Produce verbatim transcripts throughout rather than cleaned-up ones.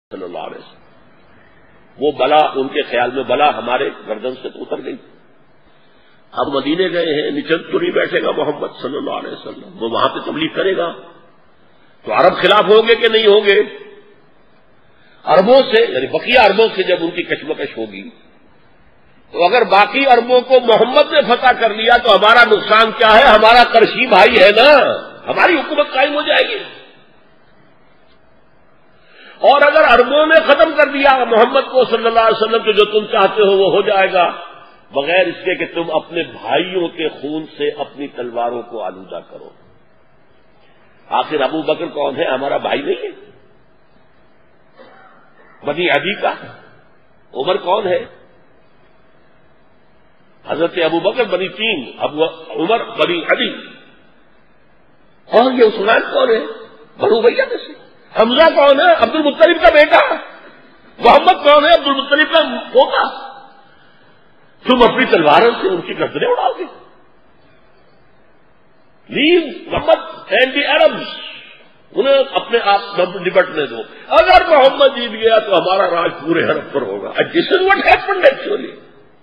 صلی اللہ علیہ وسلم، وہ بلا ان کے خیال میں بلا ہمارے گردن سے تو اتر گئی۔ اب مدینے گئے ہیں، نچند تو نہیں بیٹھے گا محمد صلی اللہ علیہ وسلم، وہ وہاں پہ تبلیغ کرے گا تو عرب خلاف ہوں گے کہ نہیں ہوں گے؟ عربوں سے یعنی بقیہ عربوں سے جب ان کی کشمکش ہوگی تو اگر باقی عربوں کو محمد نے فتح کر لیا تو ہمارا نقصان کیا ہے؟ ہمارا قرشی بھائی ہے نا، ہماری حکومت قائم ہو جائے گی۔ اور اگر عربوں نے ختم کر دیا محمد کو صلی اللہ علیہ وسلم تو جو تم چاہتے ہو وہ ہو جائے گا، بغیر اس کے کہ تم اپنے بھائیوں کے خون سے اپنی تلواروں کو آلودہ کرو۔ آخر ابو بکر کون ہے؟ ہمارا بھائی نہیں ہے؟ بنی عدی کا عمر کون ہے؟ حضرت ابو بکر بنی تین، ابو عمر بنی عدی، اور یہ عثمان کون ہے؟ بنو بھیا میں سے۔ حمزہ کون ہے؟ عبد المطلب کا بیٹا۔ محمد کون ہے؟ عبد المطلب کا پوتا۔ تم اپنی تلواروں سے ان کی گردنیں اڑاؤ گے؟ لیو محمد اینڈ دی عربز، انہیں اپنے آپ نپٹنے دو۔ اگر محمد جیت گیا تو ہمارا راج پورے عرب پر ہوگا۔ This is what happened actually.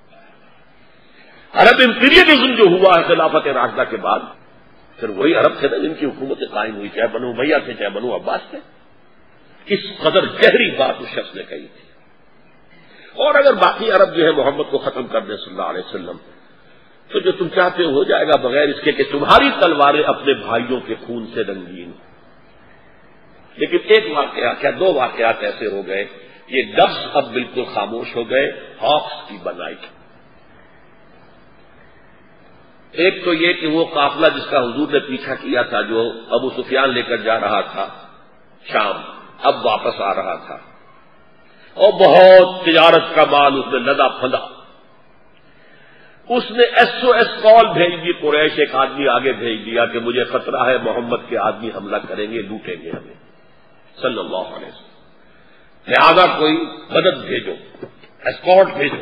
عرب امپیریلزم جو ہوا ہے خلافت راشدہ کے بعد، پھر وہی عرب تھے نا جن کی حکومتیں قائم ہوئی، چاہے بنو امیہ تھے چاہے بنو عباس تھے۔ کس قدر گہری بات اس شخص نے کہی تھی۔ اور اگر باقی عرب جو ہے محمد کو ختم کر دیں صلی اللہ علیہ وسلم تو جو تم چاہتے ہو ہو جائے گا، بغیر اس کے کہ تمہاری تلواریں اپنے بھائیوں کے خون سے رنگین۔ لیکن ایک واقعہ کیا دو واقعات ایسے ہو گئے، یہ ڈبس اب بالکل خاموش ہو گئے ہاکس کی بنائی۔ ایک تو یہ کہ وہ قافلہ جس کا حضور نے پیچھا کیا تھا، جو ابو سفیان لے کر جا رہا تھا شام، اب واپس آ رہا تھا اور بہت تجارت کا مال اس میں لدا پھندا۔ اس نے ایس او ایس کال بھیج دی، قریش ایک آدمی آگے بھیج دیا کہ مجھے خطرہ ہے محمد کے آدمی حملہ کریں گے، لوٹیں گے ہمیں صلی اللہ علیہ وسلم، لہذا کوئی مدد بھیجو، اسکارٹ بھیجو۔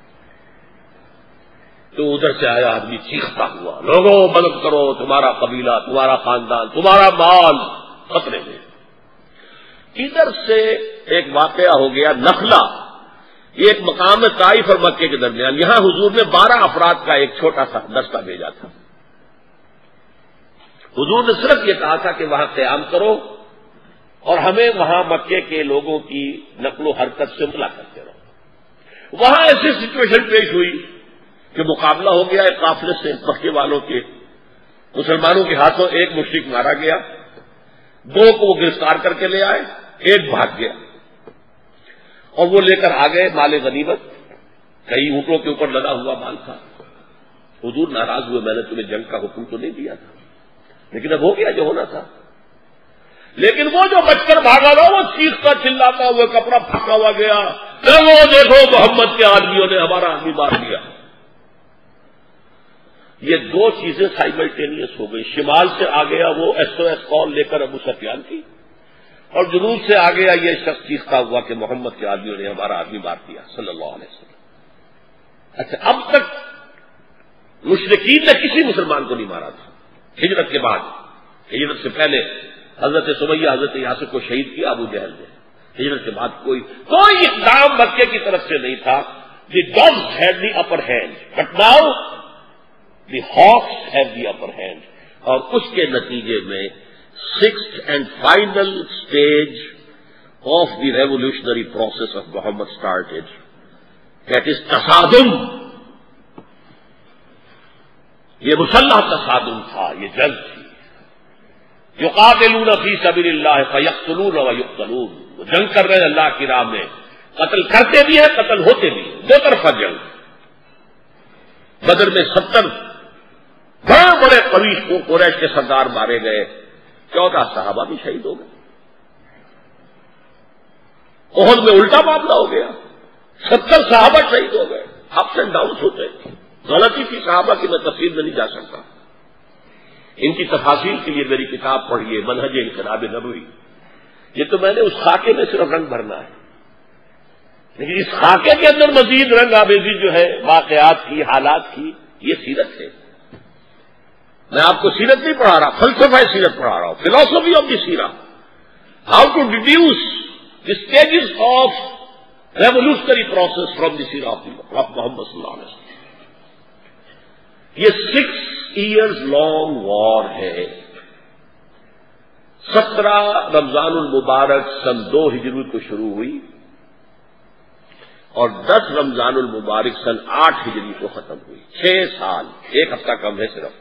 تو ادھر سے آیا آدمی چیختا ہوا، لوگوں مدد کرو، تمہارا قبیلہ، تمہارا خاندان، تمہارا مال خطرے میں۔ ادھر سے ایک واقعہ ہو گیا نخلا، یہ ایک مقام ہے طائف اور مکے کے درمیان، یہاں حضور نے بارہ افراد کا ایک چھوٹا سا دستہ بھیجا تھا۔ حضور نے صرف یہ کہا تھا کہ وہاں قیام کرو اور ہمیں وہاں مکے کے لوگوں کی نقل و حرکت سے ملا کرتے رہو۔ وہاں ایسی سچویشن پیش ہوئی کہ مقابلہ ہو گیا ایک قافلے سے، مکے والوں کے، مسلمانوں کے ہاتھوں ایک مشرک مارا گیا، دو کو وہ گرفتار کر کے لے آئے، ایک بھاگ گیا اور وہ لے کر آ گئے مال غنیمت، کئی اونٹوں کے اوپر لدا ہوا مال تھا۔ حضور ناراض ہوئے، میں نے تمہیں جنگ کا حکم تو نہیں دیا تھا، لیکن اب ہو گیا جو ہونا تھا۔ لیکن وہ جو بچ کر بھاگا تھا وہ چیختا چلاتا ہوا کپڑا پھاکا ہوا گیا، دیکھو دیکھو محمد کے آدمیوں نے ہمارا آدمی مار دیا۔ یہ دو چیزیں سائملٹینیس ہو گئی، شمال سے آ گیا وہ ایس او ایس کال لے کر ابو سفیان کی، اور جنوب سے آ گیا یہ شخص چیختا ہوا کہ محمد کے آدمیوں نے ہمارا آدمی مار دیا صلی اللہ علیہ وسلم۔ اچھا، اب تک مشرکین نے کسی مسلمان کو نہیں مارا تھا۔ ہجرت کے بعد، ہجرت سے پہلے حضرت سمیہ حضرت یاسر کو شہید کیا ابو جہل نے، ہجرت کے بعد کوئی کوئی اقدام مکے کی طرف سے نہیں تھا۔ The doves had the upper hand but now the hawks have the upper hand, اور اس کے نتیجے میں sixth and final stage of the revolutionary process of Muhammad started, that is تصادم۔ یہ مسلح تصادم تھا، یہ جنگ تھی۔ یقاتلون فی سبیل اللہ فیقتلون ویقتلون، وہ جنگ کر رہے ہیں اللہ کی راہ میں، قتل کرتے بھی ہیں قتل ہوتے بھی ہیں، دو طرفہ جنگ۔ بدر میں ستر بڑے بڑے قوی قریش کے سردار مارے گئے، چودہ صحابہ بھی شہید ہو گئے۔ احد میں الٹا معاملہ ہو گیا، ستر صحابہ شہید ہو گئے۔ اپس اینڈ ڈاؤنس ہوتے ہیں، غلطی تھی صحابہ کی، میں تفصیل میں نہیں جا سکتا، ان کی تفاصیل کے لیے میری کتاب پڑھیے منہج انقلاب نبوی۔ یہ تو میں نے اس خاکے میں صرف رنگ بھرنا ہے، لیکن اس خاکے کے اندر مزید رنگ آمیزی جو ہے واقعات کی، حالات کی، یہ سیرت ہے۔ میں آپ کو سیرت نہیں پڑھا رہا، فلسفہ سیرت پڑھا رہا ہوں، فلاسفی آف دی سیرہ، how to deduce stages of revolutionary process from the era of Muhammad sallallahu alaihi wasallam. یہ سکس ایئرز لانگ وار ہے. سترہ رمضان المبارک سن دو ہجری کو شروع ہوئی اور دس رمضان المبارک سن آٹھ ہجری کو ختم ہوئی. چھ سال، ایک ہفتہ کم ہے صرف.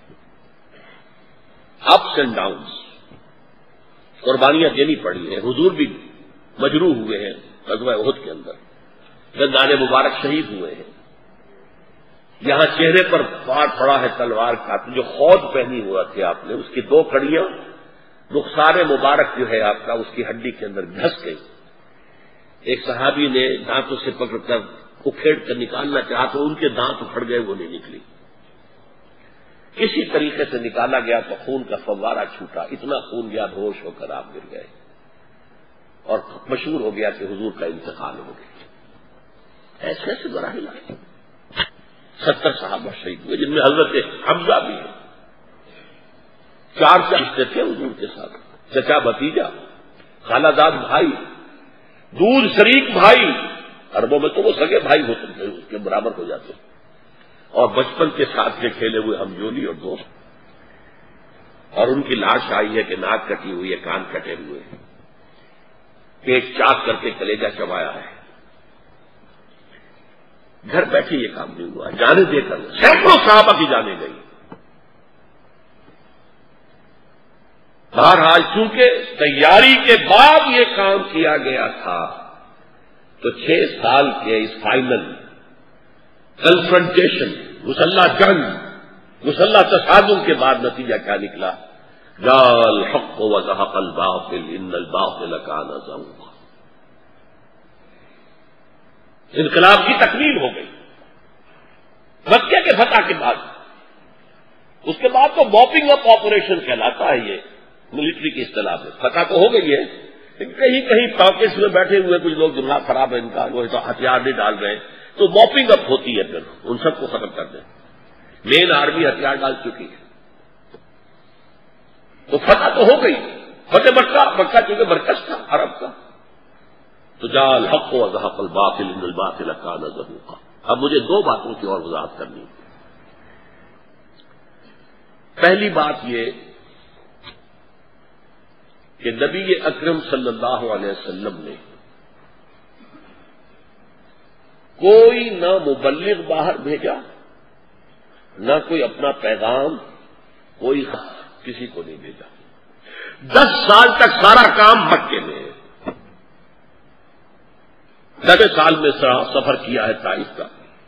اپس اینڈ ڈاؤنس، قربانیاں دینی پڑی ہیں. حضور بھی مجروح ہوئے ہیں غزوہ احد کے اندر، دندان مبارک شہید ہوئے ہیں. یہاں چہرے پر پار پڑا ہے تلوار کا، جو خود پہنی ہوا تھے آپ نے، اس کی دو کڑیاں رخسار مبارک جو ہے آپ کا، اس کی ہڈی کے اندر گھس گئی. ایک صحابی نے دانتوں سے پکڑ کر اکھیڑ کر نکالنا چاہا تو ان کے دانت اکھڑ گئے، وہ نہیں نکلی. کسی طریقے سے نکالا گیا تو خون کا فوارہ چھوٹا، اتنا خون گیا بے ہوش ہو کر آپ گر گئے اور مشہور ہو گیا کہ حضور کا انتقال ہو گیا. ایسے ایسے مراحل آئے. ستر صحابہ شہید ہوئے جن میں حضرت حمزہ بھی ہے. چار رشتے تھے حضور کے ساتھ، چچا بھتیجا، خالہ داد بھائی، دودھ شریک بھائی. عربوں میں تو وہ سگے بھائی ہوتے تھے، اس کے برابر ہو جاتے. اور بچپن کے ساتھ کے کھیلے ہوئے ہمجولی اور دوست. اور ان کی لاش آئی ہے کہ ناک کٹی ہوئی ہے، کان کٹے ہوئے ہیں، پیٹ چاک کر کے کلیجہ چبایا ہے. گھر بیٹھے یہ کام نہیں ہوا، جانے دے کر سینکڑوں صحابہ کی جانے گئی. بہرحال چونکہ تیاری کے بعد یہ کام کیا گیا تھا تو چھ سال کے اس فائنل کنفرنٹیشن، مسلح جنگ، مسلح تصادم کے بعد نتیجہ کیا نکلا؟ جاء الحق وزهق الباطل ان الباطل كان زهوقا. انقلاب کی تکمیل ہو گئی مکہ کے فتح کے بعد. اس کے بعد تو موپنگ اپ آپریشن کہلاتا ہے یہ ملٹری کی اصطلاح میں. فتح تو ہو گئی ہے لیکن کہیں کہیں پاکس میں بیٹھے ہوئے کچھ لوگ دماغ خراب ہے ان کا، وہ تو ہتھیار نہیں ڈال رہے، تو موپنگ اپ ہوتی ہے، پھر ان سب کو ختم کر دیں. مین آرمی ہتھیار ڈال چکی ہے تو فتح تو ہو گئی. فتح مکہ، مکہ چونکہ مرکز تھا عرب کا. تو جاء الحق وزهق الباطل ان الباطل كان زهوقا. اب مجھے دو باتوں کی اور وضاحت کرنی ہے. پہلی بات یہ کہ نبی اکرم صلی اللہ علیہ وسلم نے کوئی نہ مبلغ باہر بھیجا، نہ کوئی اپنا پیغام، کوئی کسی کو نہیں بھیجا. دس سال تک سارا کام مکے میں ہے. نوے سال میں سفر کیا ہے طائف کا.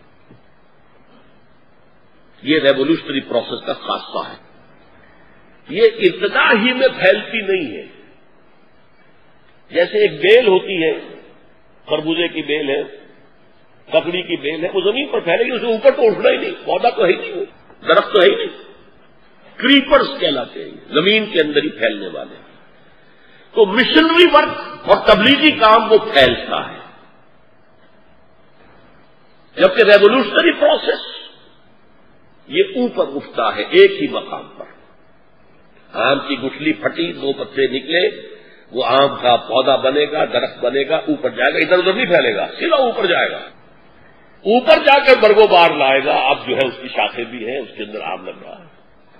یہ ریولیوشنری پروسیس کا خاصہ ہے. یہ ابتدا ہی میں پھیلتی نہیں ہے. جیسے ایک بیل ہوتی ہے، خربوزے کی بیل ہے، ککڑی کی بیل ہے، وہ زمین پر پھیلے گی، اسے اوپر تو اٹھنا ہی نہیں، پودا تو ہے ہی نہیں، درخت تو ہے ہی نہیں. کریپرز کہلاتے ہیں زمین کے اندر ہی پھیلنے والے. تو مشنری ورک اور تبلیغی کام وہ پھیلتا ہے، جبکہ ریولیوشنری پروسیس یہ اوپر اٹھتا ہے ایک ہی مقام پر. آم کی گٹھلی پھٹی، دو پتے نکلے، وہ آم کا پودا بنے گا، درخت بنے گا، اوپر جائے گا، ادھر ادھر نہیں پھیلے گا، سیدھا اوپر جائے گا. اوپر جا کر برگو بار لائے گا. اب جو ہے اس کی شاخیں بھی ہیں، اس کے اندر آم لگ رہا ہے.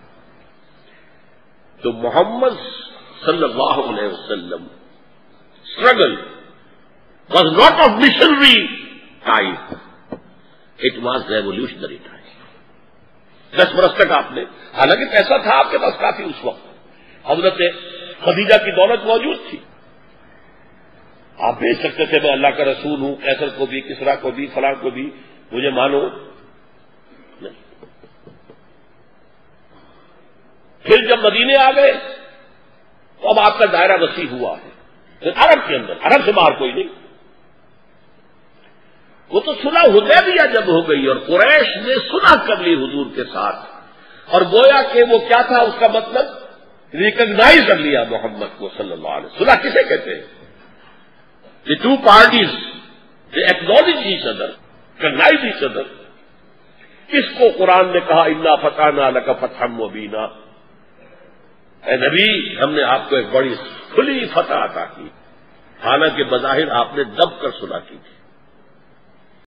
تو محمد صلی اللہ علیہ وسلم struggle was not of missionary type, it was revolutionary type. دس برس تک آپ نے، حالانکہ پیسہ تھا آپ کے پاس کافی اس وقت، حضرت خدیجہ کی دولت موجود تھی، آپ بھیج سکتے تھے میں اللہ کا رسول ہوں، قیصر کو بھی، کسرا کو بھی، فلاں کو بھی، مجھے مانو. نہیں. پھر جب مدینے آ گئے تو اب آپ کا دائرہ وسیع ہوا ہے. پھر عرب کے اندر، عرب سے باہر کوئی نہیں. وہ تو صلح حدیبیہ جب ہو گئی اور قریش نے صلح کر لی حضور کے ساتھ، اور گویا کہ وہ کیا تھا اس کا مطلب، ریکگنائز کر لیا محمد کو صلی اللہ علیہ وسلم. صلح کسے کہتے ہیں؟ The two parties they acknowledge each other, recognise each other. کس کو قرآن نے کہا انا فتحنا لک فتحا مبینا، اے نبی ہم نے آپ کو ایک بڑی کھلی فتح عطا کی، حالانکہ بظاہر آپ نے دب کر سنا کی تھی.